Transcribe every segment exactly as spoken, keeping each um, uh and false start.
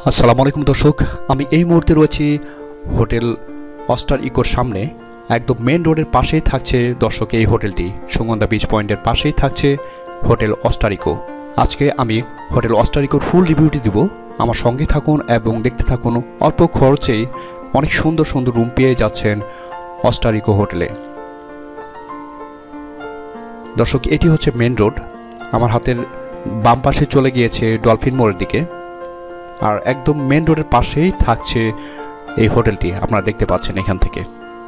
আসসালামু আলাইকুম দর্শক, আমি এই মুহূর্তে রয়েছি হোটেল অস্টার ইকোর সামনে। একদম মেন রোডের পাশেই থাকছে দর্শক এই হোটেলটি। সুগন্ধা বিচ পয়েন্টের পাশেই থাকছে হোটেল অস্টার ইকো। আজকে আমি হোটেল অস্টার ইকোর ফুল রিভিউটি দিব। আমার সঙ্গে থাকুন এবং দেখতে থাকুন। অল্প খরচেই অনেক সুন্দর সুন্দর রুম পেয়ে যাচ্ছেন অস্টার ইকো হোটেলে। দর্শক, এটি হচ্ছে মেন রোড। আমার হাতের বাম পাশে চলে গিয়েছে ডলফিন মোড়ের দিকে, আর একদম মেন রোডের পাশেই থাকছে এই হোটেলটি। আপনারা দেখতে পাচ্ছেন এখান থেকে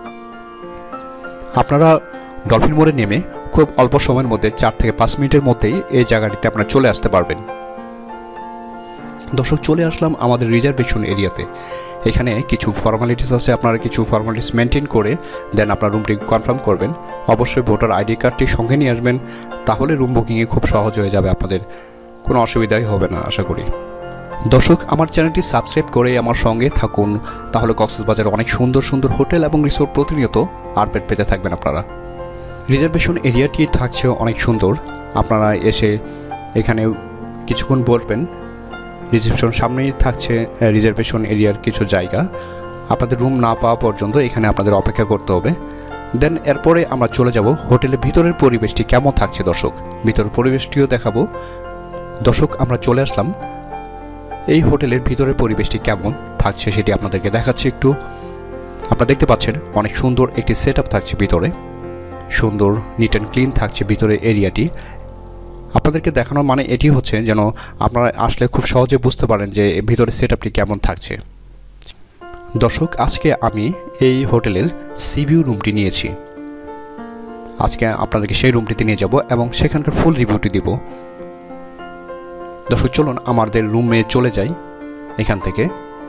আপনারা ডলফিন মোড়ে নেমে খুব অল্প সময়ের মধ্যে চার থেকে পাঁচ মিনিটের মধ্যেই এই জায়গাটিতে আপনারা চলে আসতে পারবেন। দর্শক, চলে আসলাম আমাদের রিজার্ভেশন এরিয়াতে। এখানে কিছু ফর্মালিটিস আছে, আপনারা কিছু ফর্মালিটিস মেনটেন করে দেন আপনার রুমটি কনফার্ম করবেন। অবশ্যই ভোটার আইডি কার্ডটি সঙ্গে নিয়ে আসবেন, তাহলে রুম বুকিংয়ে খুব সহজ হয়ে যাবে, আপনাদের কোনো অসুবিধাই হবে না আশা করি। দর্শক, আমার চ্যানেলটি সাবস্ক্রাইব করে আমার সঙ্গে থাকুন, তাহলে কক্সেস বাজারে অনেক সুন্দর সুন্দর হোটেল এবং রিসোর্ট প্রতিনিয়ত আপডেট পেতে থাকবেন আপনারা। রিজার্ভেশন এরিয়াটি থাকছে অনেক সুন্দর। আপনারা এসে এখানে কিছুক্ষণ বসবেন। রিসেপশন সামনেই থাকছে রিজার্ভেশন এরিয়ার কিছু জায়গা। আপনাদের রুম না পাওয়া পর্যন্ত এখানে আপনাদের অপেক্ষা করতে হবে। দেন এরপরে আমরা চলে যাব হোটেলের ভিতরের পরিবেশটি কেমন থাকছে। দর্শক, ভিতরের পরিবেশটিও দেখাবো। দর্শক, আমরা চলে আসলাম। এই হোটেলের ভিতরের পরিবেশটি কেমন থাকছে সেটি আপনাদেরকে দেখাচ্ছি একটু। আপনারা দেখতে পাচ্ছেন অনেক সুন্দর একটি সেট আপ থাকছে ভিতরে। সুন্দর নিট অ্যান্ড ক্লিন থাকছে ভিতরে এরিয়াটি। আপনাদেরকে দেখানোর মানে এটি হচ্ছে যেন আপনারা আসলে খুব সহজে বুঝতে পারেন যে ভিতরে সেট আপটি কেমন থাকছে। দর্শক, আজকে আমি এই হোটেলের সিভিউ রুমটি নিয়েছি। আজকে আপনাদেরকে সেই রুমটিতে নিয়ে যাব এবং সেখানকার ফুল রিভিউটি দিব। দর্শক, চলুন আমাদের রুমে চলে যাই। এখান থেকে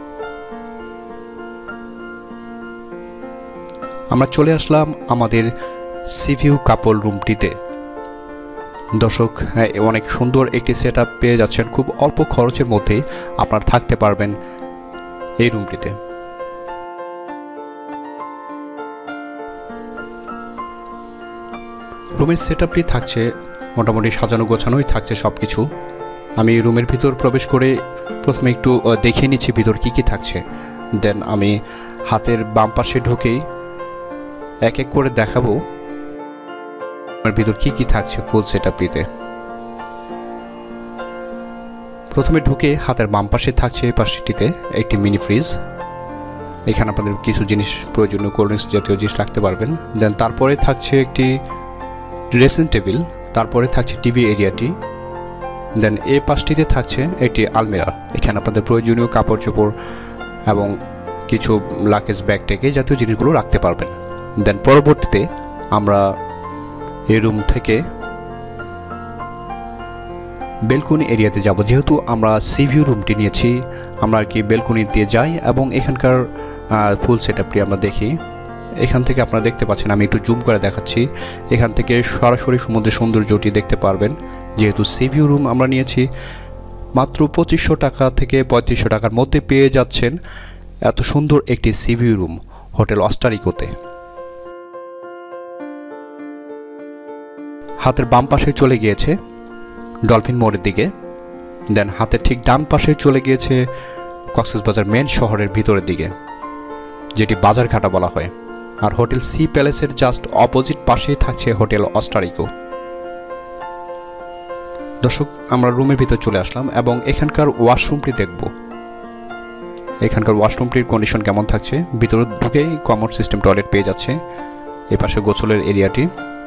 আমরা চলে আসলাম আমাদের সিভিউ কাপল রুমটিতে। দর্শক, হ্যাঁ, অনেক সুন্দর একটি সেট আপ পেয়ে যাচ্ছেন। খুব অল্প খরচের মধ্যেই আপনারা থাকতে পারবেন এই রুমটিতে। রুমের সেট আপটি থাকছে মোটামুটি সাজানো গোছানোই থাকছে সব কিছু। আমি রুমের ভিতর প্রবেশ করে প্রথমে একটু দেখিয়ে নিচ্ছি ভিতর কি কি থাকছে। দেন আমি হাতের বাম পাশে ঢুকেই এক এক করে দেখাবো আমার ভিতর কি কি থাকছে ফুল সেটআপটিতে। প্রথমে ঢুকে হাতের বাম পাশে থাকছে এই পাশটিতে একটি মিনি ফ্রিজ। এখানে আপনাদের কিছু জিনিস প্রয়োজনীয় কোল্ড ড্রিঙ্কস জাতীয় জিনিস রাখতে পারবেন। দেন তারপরে থাকছে একটি ড্রেসিং টেবিল, তারপরে থাকছে টিভি এরিয়াটি। দেন এই পাশটিতে থাকছে একটি আলমিরা। এখানে আপনাদের প্রয়োজনীয় কাপড় চোপড় এবং কিছু লাগেজ ব্যাগ টেকে জাতীয় জিনিসগুলো রাখতে পারবেন। দেন পরবর্তীতে আমরা এই রুম থেকে বেলকনি এরিয়াতে যাব। যেহেতু আমরা সিভিউ রুমটি নিয়েছি, আমরা আর কি বেলকনি দিয়ে যাই এবং এখানকার ফুল সেটআপটি আমরা দেখি। এখান থেকে আপনারা দেখতে পাচ্ছেন, আমি একটু জুম করে দেখাচ্ছি। এখান থেকে সরাসরি সমুদ্রের সৌন্দর্যটি দেখতে পারবেন। যেহেতু সিভিউ রুম আমরা নিয়েছি, মাত্র পঁচিশশো টাকা থেকে পঁয়ত্রিশশো টাকার মধ্যে পেয়ে যাচ্ছেন এত সুন্দর একটি সিভিউ রুম হোটেল অস্টার ইকোতে। হাতের বাম পাশে চলে গিয়েছে ডলফিন মোড়ের দিকে। দেন হাতের ঠিক ডান পাশে চলে গিয়েছে কক্সেস বাজার মেন শহরের ভিতরের দিকে, যেটি বাজারঘাটা বলা হয়। আর হোটেল সি প্যালেসের জাস্ট অপোজিট পাশেই থাকছে হোটেল অস্টার ইকো। দর্শক, আমরা রুমের ভিতর চলে আসলাম এবং এখানকার ওয়াশরুমটি দেখব। এখানকার ওয়াশরুমটির কন্ডিশন কেমন থাকছে। ভিতরে ঢুকেই কমন সিস্টেম টয়লেট পেয়ে যাচ্ছে। এ পাশে গোসলের এরিয়াটি।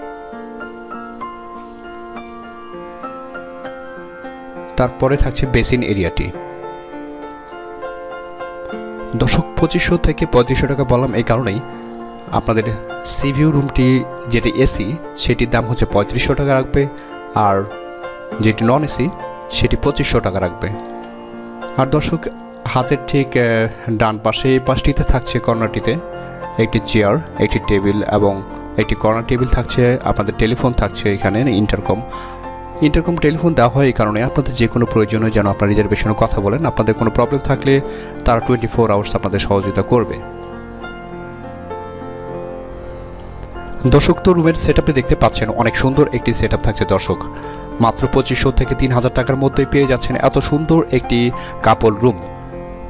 তারপরে থাকছে বেসিন এরিয়াটি। দর্শক, পঁচিশশো থেকে পঁয়ত্রিশশো টাকা বললাম এই কারণেই, আপনাদের সিভিউ রুমটি যেটি এসি সেটির দাম হচ্ছে পঁয়ত্রিশশো টাকা রাখবে, আর যেটি নন এসি সেটি পঁচিশশো টাকা রাখবে। আর দর্শক, হাতের ঠিক ডান পাশে এই পাশটিতে থাকছে কর্নারটিতে একটি চেয়ার, একটি টেবিল এবং একটি কর্নার টেবিল থাকছে। আপনাদের টেলিফোন থাকছে এখানে, ইন্টারকম ইন্টারকম টেলিফোন দেওয়া হয় এই কারণে আপনাদের যে কোনো প্রয়োজনে যেন আপনার রিজার্ভেশনে কথা বলেন। আপনাদের কোনো প্রবলেম থাকলে তারা টোয়েন্টি ফোর আওয়ার্স আপনাদের সহযোগিতা করবে। দর্শক, তো রুমের সেটআপে দেখতে পাচ্ছেন অনেক সুন্দর একটি সেটআপ থাকছে। দর্শক, মাত্র পঁচিশশো থেকে তিন হাজার টাকার মধ্যে পেয়ে যাচ্ছেন এত সুন্দর একটি কাপল রুম।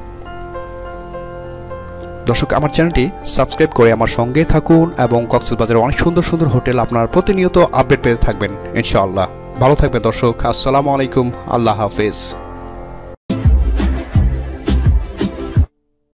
দর্শক আমার চ্যানেলটি সাবস্ক্রাইব করে আমার সঙ্গে থাকুন এবং কক্সবাজারের অনেক সুন্দর সুন্দর হোটেল আপনারা প্রতিনিয়ত আপডেট পেতে থাকবেন ইনশাআল্লাহ। ভালো থাকবেন দর্শক। আসসালামু আলাইকুম। আল্লাহ হাফেজ।